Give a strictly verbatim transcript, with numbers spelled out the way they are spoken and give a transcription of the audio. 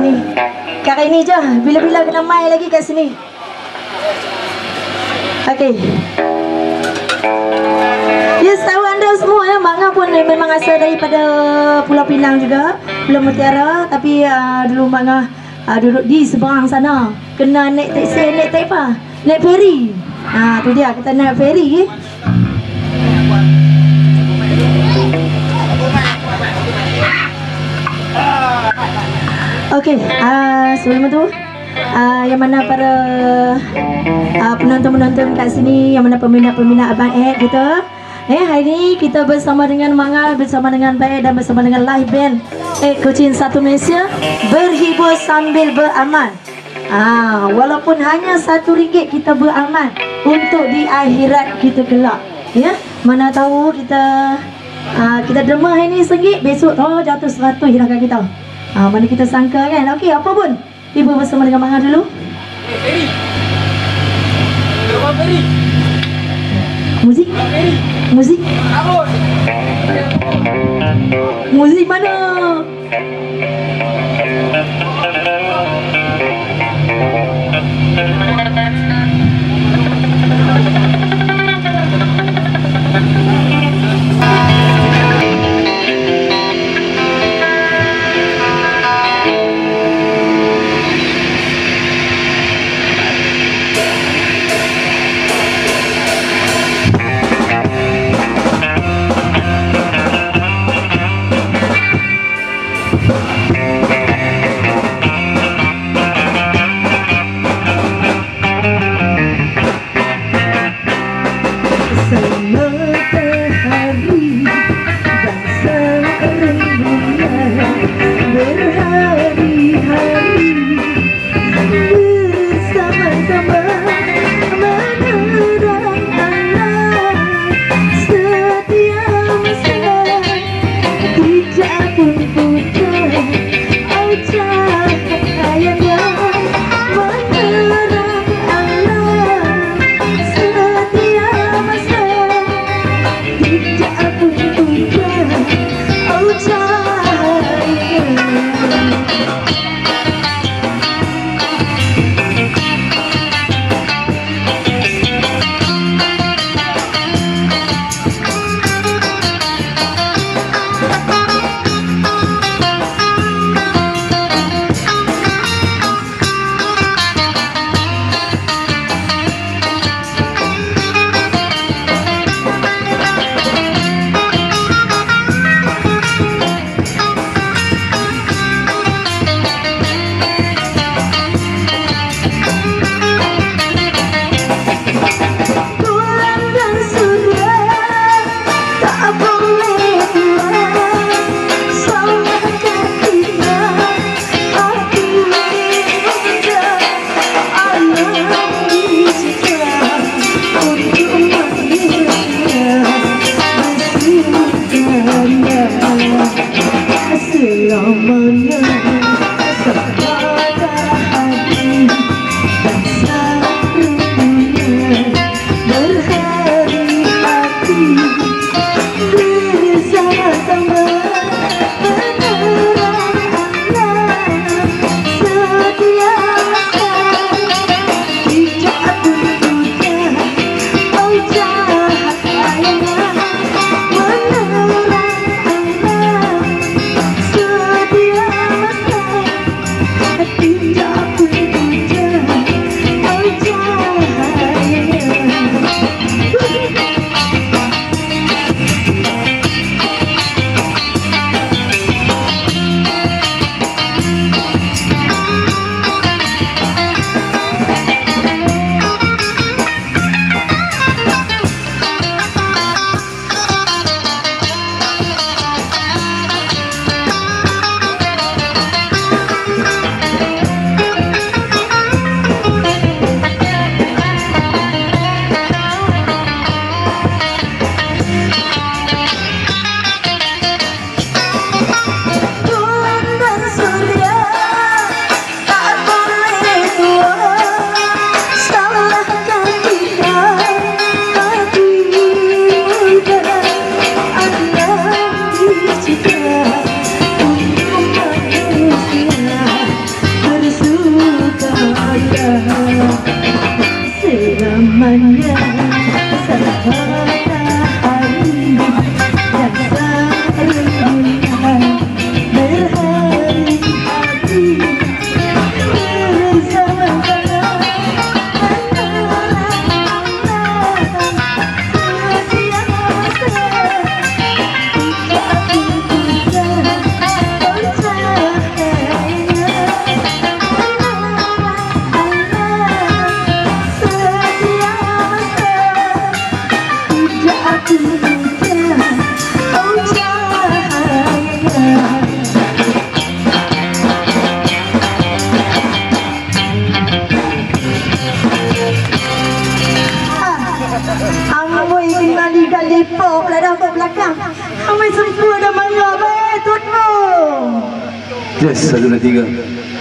ni. Kali ini je. Bila-bila kena main lagi kat sini. Okey. Yes, tahu anda semua ya, Manga pun memang asal daripada Pulau Pinang juga, Pulau Mutiara. Tapi uh, dulu Manga uh, duduk di seberang sana. Kena naik taksi, naik taksi apa? Naik ferry. Ha, tu dia, kita naik ferry. Okey, uh, sebelum itu uh, yang mana para uh, penonton-penonton kat sini, yang mana peminat-peminat Abang Ed kita, eh hari ni kita bersama dengan Manga, bersama dengan Abang Ed dan bersama dengan live band Ed Kucing Satu Malaysia, berhibur sambil beramal. Ah, walaupun hanya satu ringgit kita beramal untuk di akhirat kita kelak. Ya, mana tahu kita uh, kita derma hari ni seringgit, besok oh jatuh seratus dah kat kita. Ah, mana kita sangka kan. Okey, apa pun ibu bersama dengan Manga dulu. Eh, Ferry. Abang Ferry. Muzik. Ferry. Muzik. Abang. Muzik mana? lipo ladang ke belakang. Kami semua dah mangga baik tutmu. Yes, satu dan tiga.